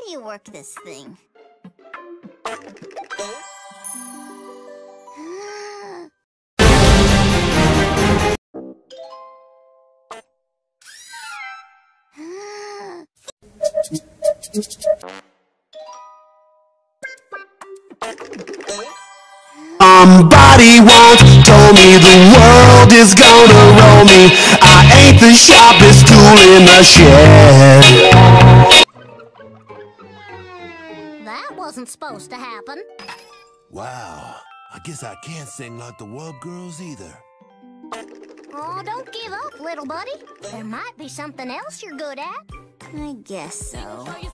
do you work this thing? Somebody once told me the world is gonna roll me. I ain't the sharpest tool in the shed. That wasn't supposed to happen. Wow, I guess I can't sing like the Wub Girls either. Oh, don't give up, little buddy. There might be something else you're good at. I guess so.